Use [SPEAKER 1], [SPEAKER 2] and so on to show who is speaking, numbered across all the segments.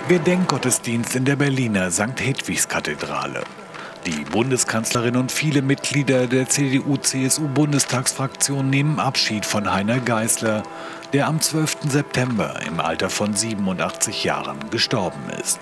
[SPEAKER 1] Gedenkgottesdienst in der Berliner St. Hedwigs-Kathedrale. Die Bundeskanzlerin und viele Mitglieder der CDU-CSU-Bundestagsfraktion nehmen Abschied von Heiner Geißler, der am 12. September im Alter von 87 Jahren gestorben ist.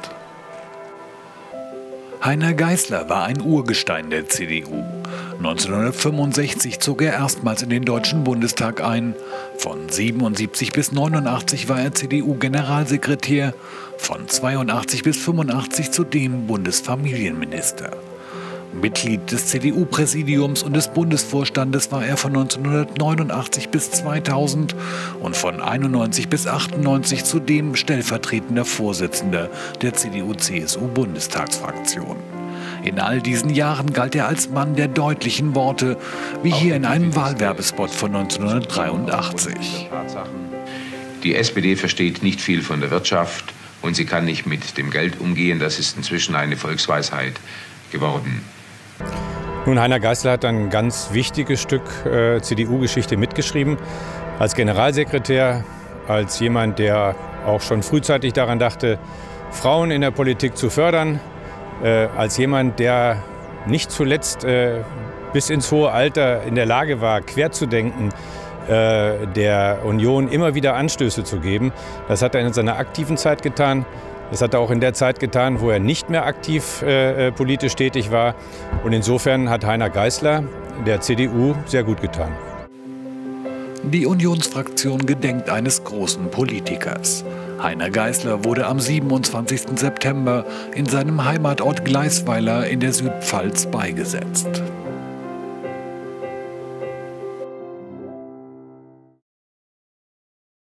[SPEAKER 1] Heiner Geißler war ein Urgestein der CDU. 1965 zog er erstmals in den Deutschen Bundestag ein. Von 77 bis 89 war er CDU-Generalsekretär, von 82 bis 85 zudem Bundesfamilienminister. Mitglied des CDU-Präsidiums und des Bundesvorstandes war er von 1989 bis 2000 und von 91 bis 98 zudem stellvertretender Vorsitzender der CDU-CSU-Bundestagsfraktion. In all diesen Jahren galt er als Mann der deutlichen Worte, wie hier in einem Wahlwerbespot von 1983.
[SPEAKER 2] Die SPD versteht nicht viel von der Wirtschaft und sie kann nicht mit dem Geld umgehen. Das ist inzwischen eine Volksweisheit geworden.
[SPEAKER 3] Nun, Heiner Geißler hat ein ganz wichtiges Stück CDU-Geschichte mitgeschrieben. Als Generalsekretär, als jemand, der auch schon frühzeitig daran dachte, Frauen in der Politik zu fördern, als jemand, der nicht zuletzt bis ins hohe Alter in der Lage war, quer zu denken, der Union immer wieder Anstöße zu geben. Das hat er in seiner aktiven Zeit getan. Das hat er auch in der Zeit getan, wo er nicht mehr aktiv politisch tätig war. Und insofern hat Heiner Geißler der CDU sehr gut getan.
[SPEAKER 1] Die Unionsfraktion gedenkt eines großen Politikers. Heiner Geißler wurde am 27. September in seinem Heimatort Gleisweiler in der Südpfalz beigesetzt.